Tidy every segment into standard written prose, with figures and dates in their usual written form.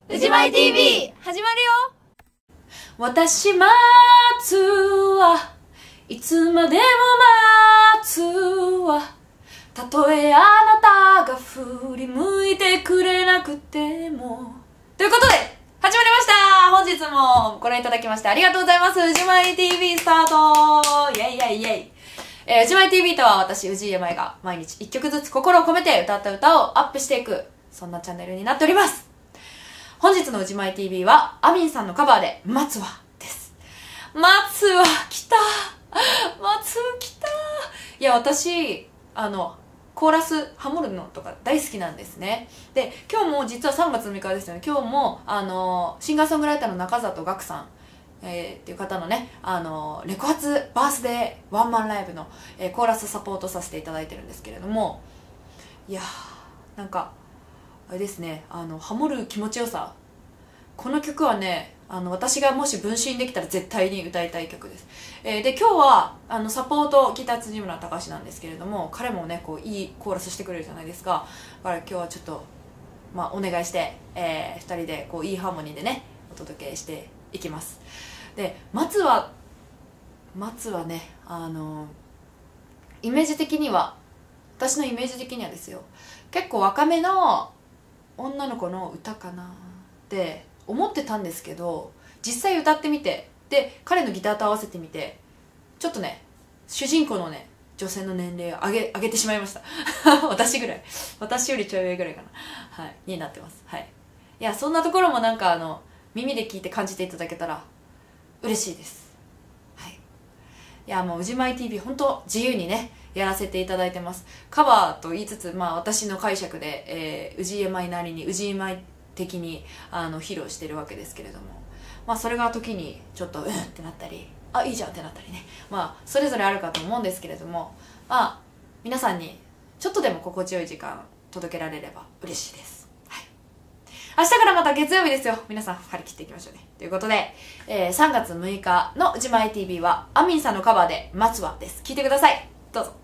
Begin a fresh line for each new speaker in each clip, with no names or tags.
うじまい TV 始まるよ。私待つはいつまでも待つわ、たとえあなたが振り向いてくれなくても。ということで始まりました。本日もご覧いただきましてありがとうございます。うじまい TV スタート。イェイイェイイェイ。うじまい TV とは私、氏家舞が毎日1曲ずつ心を込めて歌った歌をアップしていく、そんなチャンネルになっております。本日のうじまい TV はアミンさんのカバーで待つわです。待つわ来た、待つ来た。いや、私コーラスハモるのとか大好きなんですね。で、今日も実は3月6日ですよね。今日もシンガーソングライターの中里岳さん、っていう方のね、レコ発バースデーワンマンライブの、コーラスサポートさせていただいてるんですけれども、いやー、なんかあれですね、ハモる気持ちよさ、この曲はね、私がもし分身できたら絶対に歌いたい曲です。で、今日はサポートギター辻村隆なんですけれども、彼もねこういいコーラスしてくれるじゃないですか。だから今日はちょっとお願いして、2人でこういいハーモニーでねお届けしていきます。で、松はね、イメージ的には、私のイメージ的にはですよ、結構若めの女の子の歌かなって思ってたんですけど、実際歌ってみて、で彼のギターと合わせてみて、ちょっとね主人公のね女性の年齢を上げてしまいました私ぐらい、私よりちょい上ぐらいかな、はい、になってます。はい、いや、そんなところもなんか耳で聞いて感じていただけたら嬉しいです。はい、いや、もううじまい TV 本当自由にねやらせていただいてます。カバーと言いつつ、私の解釈で、氏家舞なりに氏家舞的に披露してるわけですけれども、それが時にちょっとってなったり、あ、いいじゃんってなったりね、それぞれあるかと思うんですけれども、皆さんにちょっとでも心地よい時間届けられれば嬉しいです。はい、明日からまた月曜日ですよ。皆さん張り切っていきましょうね。ということで、3月6日のうじまい TV はアミンさんのカバーで待つわです。聴いてください。どうぞ。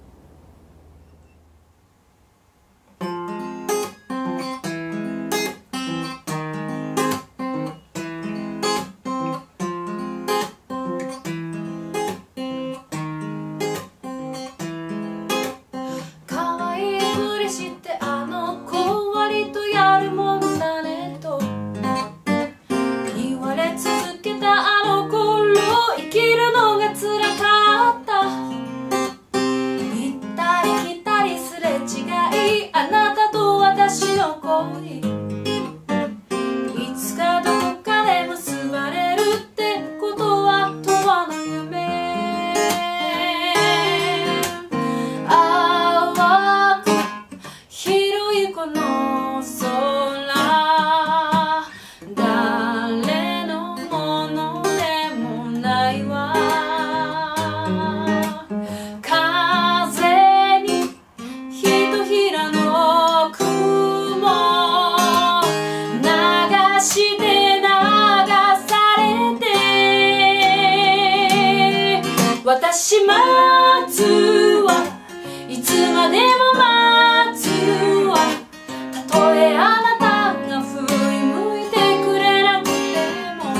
私待つはいつまでも待つわ、たとえあなたが振り向いてくれなくても。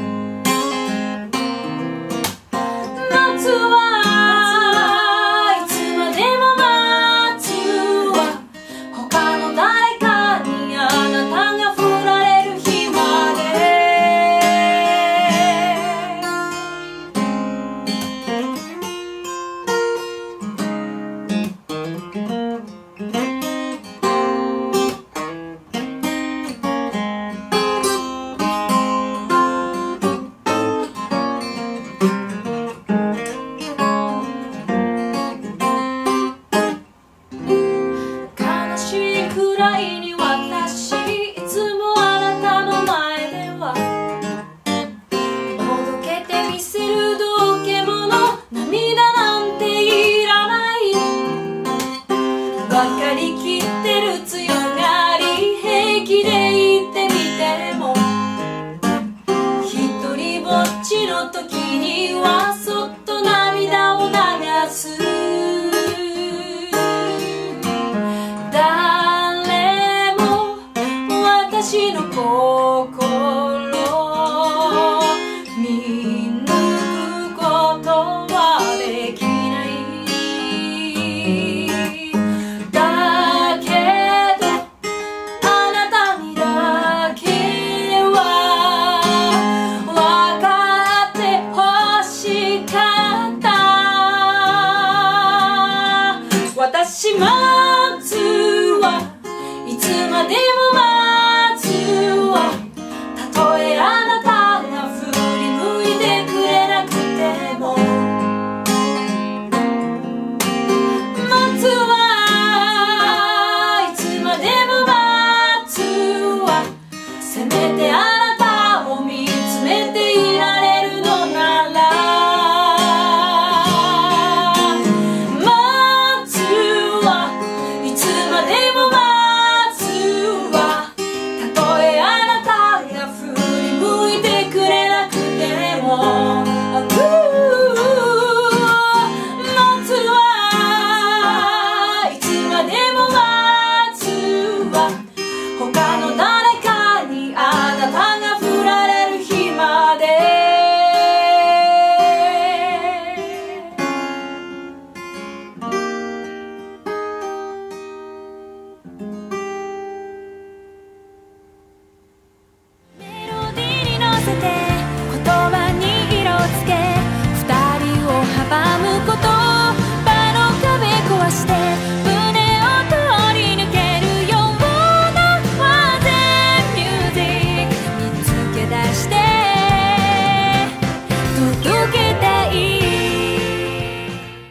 待つはいつまでも待つわ、他の誰かにあなたが振られる日まで。分かりきってる強がり平気で言ってみても、一人ぼっちの時にはそっと涙を流す。誰も私の声せめて